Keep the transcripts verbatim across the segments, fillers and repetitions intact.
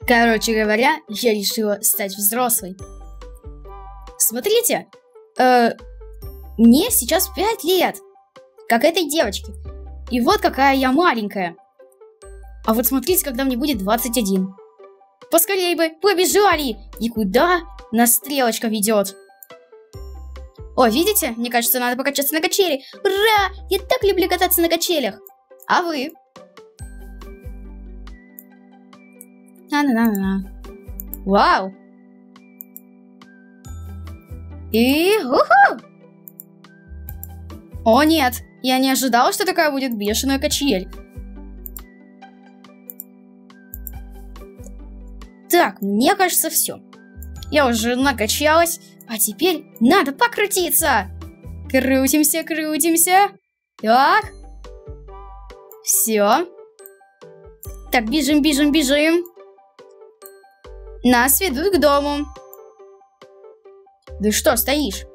Короче говоря, я решила стать взрослой. Смотрите, э, мне сейчас пять лет, как этой девочке. И вот какая я маленькая. А вот смотрите, когда мне будет двадцать один. Поскорей бы, побежали! И куда нас стрелочка ведет? О, видите? Мне кажется, надо покачаться на качели. Ура! Я так люблю кататься на качелях. А вы? На-на-на-на. Вау! И... уху! О, нет! Я не ожидала, что такая будет бешеная качель. Так, мне кажется, все. Я уже накачалась, а теперь надо покрутиться. Крутимся, крутимся. Так. Все. Так, бежим, бежим, бежим. Нас ведут к дому. Да что, стоишь?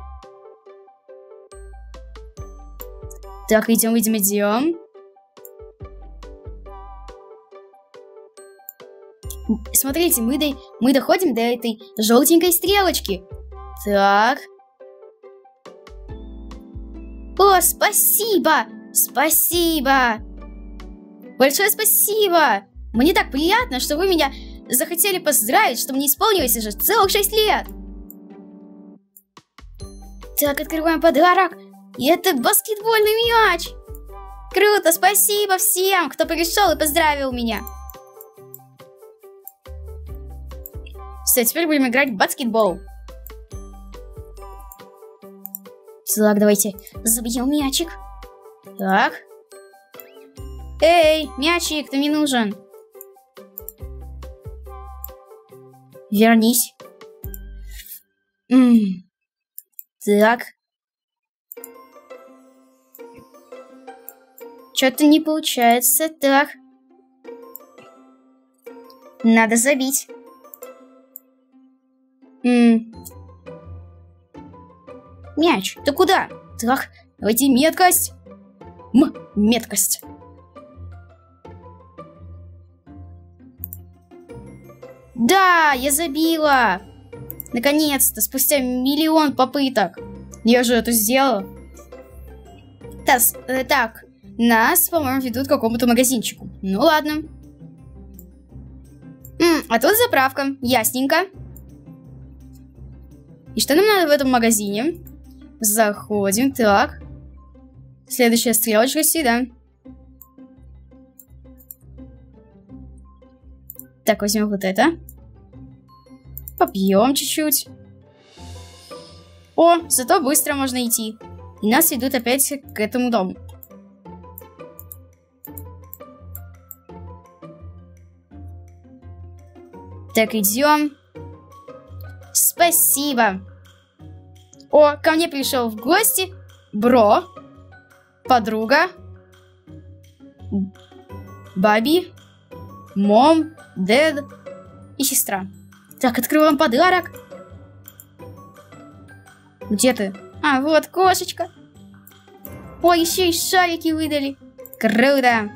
Так, идем, идем, идем. Смотрите, мы, до, мы доходим до этой желтенькой стрелочки. Так. О, спасибо! Спасибо! Большое спасибо! Мне так приятно, что вы меня захотели поздравить, что мне исполнилось уже целых шесть лет. Так, открываем подарок. И это баскетбольный мяч. Круто, спасибо всем, кто пришел и поздравил меня. Все, теперь будем играть в баскетбол. Так, давайте забьем мячик. Так. Эй, мячик, ты мне нужен. Вернись. М-м. Так. Что-то не получается. Так. Надо забить. М-м. Мяч, ты куда? Так, давайте меткость. М, меткость. Да, я забила. Наконец-то, спустя миллион попыток. Я же это сделала. Тас, э, так, нас, по-моему, ведут к какому-то магазинчику. Ну ладно. М, а тут заправка, ясненько. И что нам надо в этом магазине? Заходим, так. Следующая стрелочка сюда. Так, возьмем вот это. Попьем чуть-чуть. О, зато быстро можно идти. И нас ведут опять к этому дому. Так, идем. Спасибо. О, ко мне пришел в гости бро, подруга, баби, мом, дед и сестра. Так, открываем подарок. Где ты? А, вот кошечка. О, еще и шарики выдали. Круто.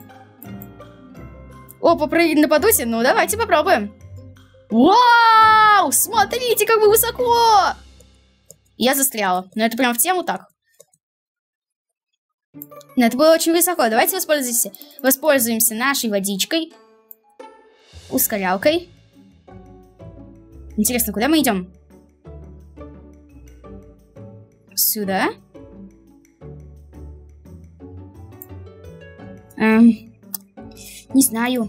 О, попрыгать на подусе? Ну, давайте попробуем. Вау! Смотрите, как мы высоко! Я застряла. Но это прям в тему так. Но это было очень высоко. Давайте воспользуемся, воспользуемся нашей водичкой. Ускорялкой. Интересно, куда мы идем? Сюда. Эм, не знаю.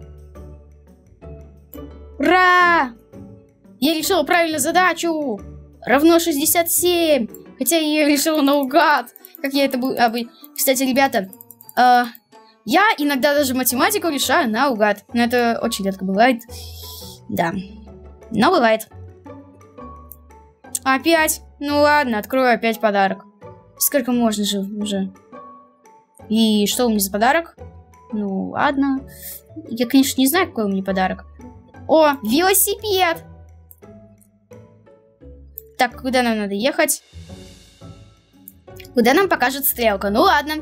Ура! Я решила правильную задачу. Равно шестьдесят семь. Хотя я решила наугад. Как я это буду... А, вы... Кстати, ребята, э, я иногда даже математику решаю наугад. Но это очень редко бывает. Да. Но бывает. Опять? Ну ладно, открою опять подарок. Сколько можно же уже? И что у меня за подарок? Ну ладно. Я, конечно, не знаю, какой у меня подарок. О, велосипед! Так, куда нам надо ехать? Куда нам покажет стрелка? Ну ладно.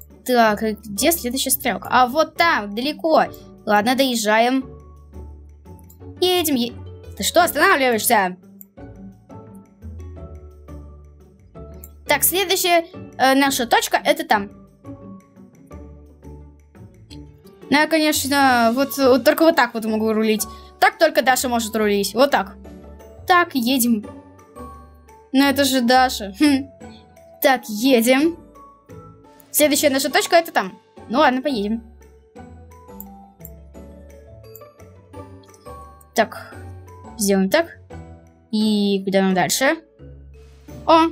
Так, где следующая стрелка? А вот там, далеко. Ладно, доезжаем. Едем, е... Ты что, останавливаешься? Так, следующая э, наша точка это там. Ну, я, конечно, вот, вот только вот так вот могу рулить. Так только Даша может рулить. Вот так. Так, едем. Ну, это же Даша. Хм. Так, едем. Следующая наша точка это там. Ну ладно, поедем. Так, сделаем так. И куда нам дальше? О!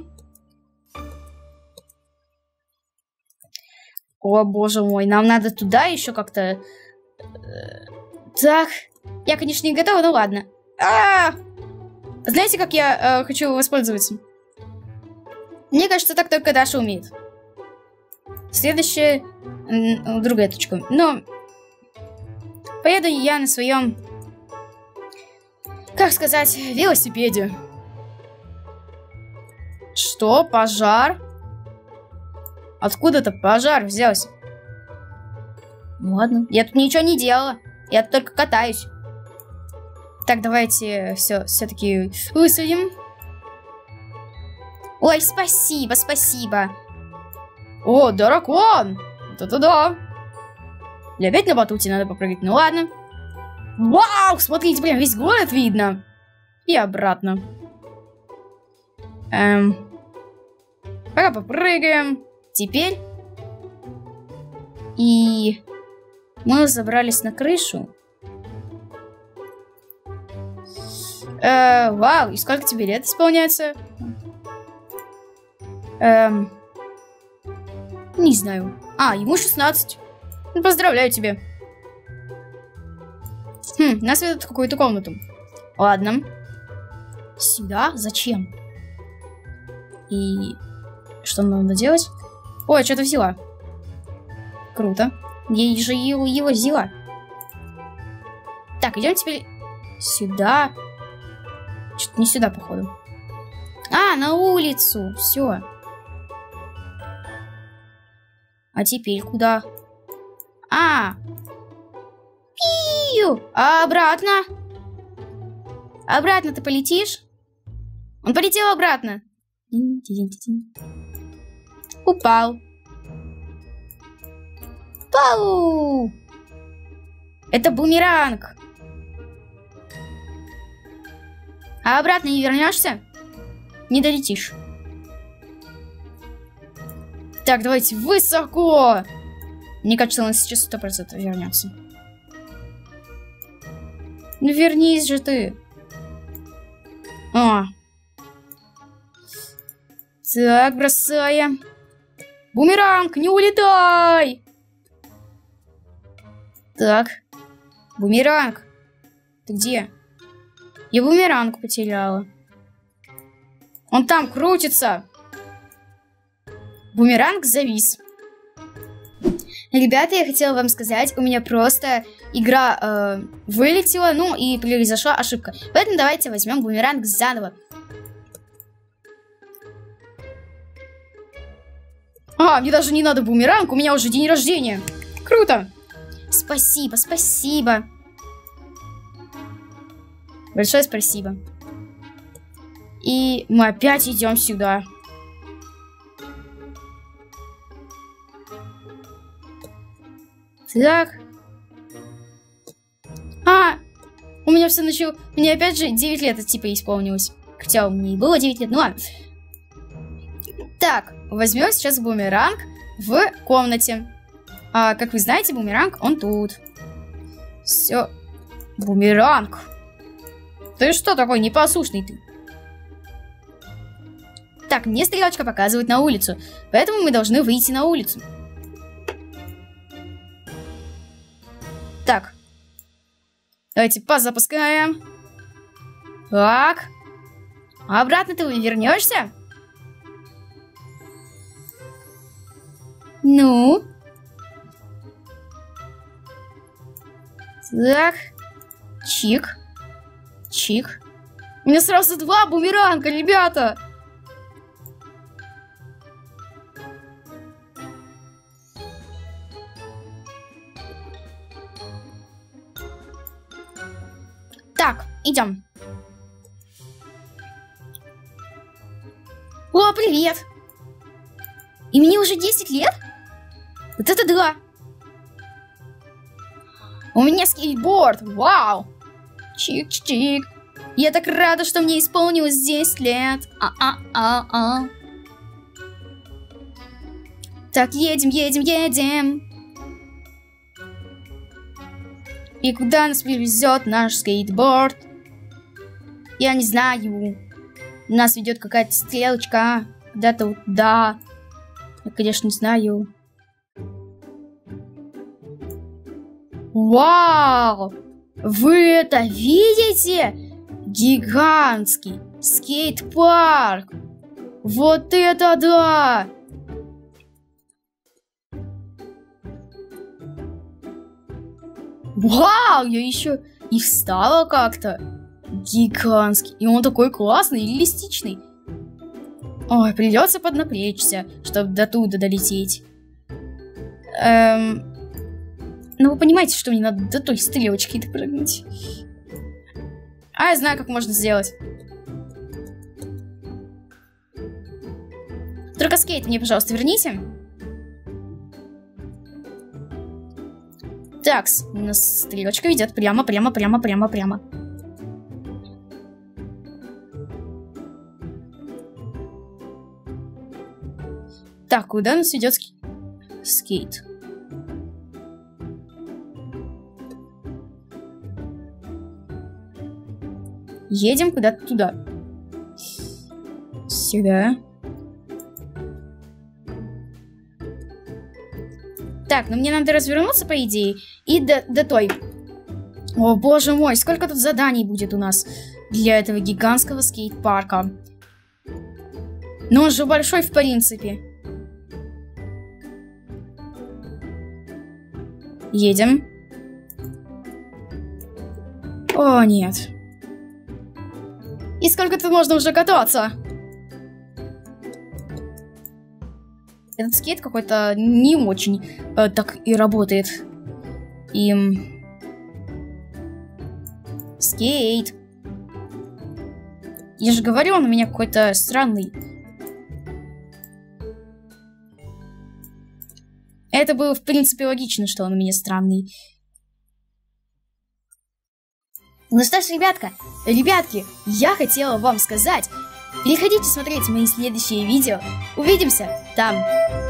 О, боже мой, нам надо туда еще как-то... Так, я, конечно, не готова, но ладно. А -а -а! Знаете, как я э, хочу воспользоваться? Мне кажется, так только Даша умеет. Следующая другая точка. Но поеду я на своем, как сказать, велосипеде. Что? Пожар? Откуда-то пожар взялся. Ну ладно, я тут ничего не делала. Я тут только катаюсь. Так, давайте все все-таки высадим. Ой, спасибо, спасибо. О, дракон! Это да. И опять на батуте надо попрыгать. Ну ладно. Вау, смотрите, прям весь город видно. И обратно. Эм. Пока попрыгаем. Теперь. И мы забрались на крышу. Э, вау, и сколько тебе лет исполняется? Эм. Не знаю. А, ему шестнадцать. Ну, поздравляю тебя. Хм, нас ведут в какую-то комнату. Ладно. Сюда? Зачем? И что нам надо делать? Ой, что-то взяла. Круто. Я же его, его взяла. Так, идем теперь сюда. Что-то не сюда, походу. А, на улицу. Все. А теперь куда? А! Пиу! А обратно? Обратно ты полетишь? Он полетел обратно. Упал. Пау! Это бумеранг. А обратно не вернешься? Не долетишь. Так, давайте высоко. Мне кажется, он сейчас сто процентов вернется. Ну вернись же ты. О. Так, бросаем. Бумеранг, не улетай. Так. Бумеранг. Ты где? Я бумеранг потеряла. Он там крутится. Бумеранг завис. Ребята, я хотела вам сказать, у меня просто игра э, вылетела, ну и произошла ошибка. Поэтому давайте возьмем бумеранг заново. А, мне даже не надо бумеранг, у меня уже день рождения. Круто. Спасибо, спасибо. Большое спасибо. И мы опять идем сюда. Так. А, у меня все начало... Мне опять же девять лет типа исполнилось. Хотя мне и было девять лет, ну ладно. Так, возьмем сейчас бумеранг в комнате. А, как вы знаете, бумеранг, он тут. Все. Бумеранг. Ты что такой непослушный ты? Так, мне стрелочка показывает на улицу. Поэтому мы должны выйти на улицу. Так. Давайте позапускаем. Так. А обратно ты вернешься? Ну. Так. Чик. Чик. У меня сразу два бумеранга, ребята. Так, идем. О, привет. И мне уже десять лет? Вот это да. У меня скейтборд. Вау. Чик-чик. Я так рада, что мне исполнилось десять лет. А-а-а-а. Так, едем, едем, едем. И куда нас привезет наш скейтборд? Я не знаю. Нас ведет какая-то стрелочка. Куда-то вот туда. Я, конечно, не знаю. Вау! Вы это видите? Гигантский скейт-парк! Вот это да! Вау! Я еще и встала как-то. Гигантский. И он такой классный и реалистичный. Ой, придется поднапрячься, чтобы до туда долететь. Эм... Ну, вы понимаете, что мне надо до той стрелочки допрыгнуть. А, я знаю, как можно сделать. Только скейт мне, пожалуйста, верните. Так, у нас стрелочка ведет прямо, прямо, прямо, прямо, прямо. Так, куда нас ведет ски... скейт? Едем куда-то туда. Сюда. Так, ну мне надо развернуться, по идее, и до, до той. О, боже мой, сколько тут заданий будет у нас для этого гигантского скейт-парка. Ну, он же большой, в принципе. Едем. О, нет. И сколько тут можно уже кататься? Этот скейт какой-то не очень э, так и работает. И... Скейт. Я же говорю, он у меня какой-то странный. Это было, в принципе, логично, что он у меня странный. Ну что ж, ребятка, ребятки, я хотела вам сказать, переходите смотреть мои следующие видео. Увидимся там.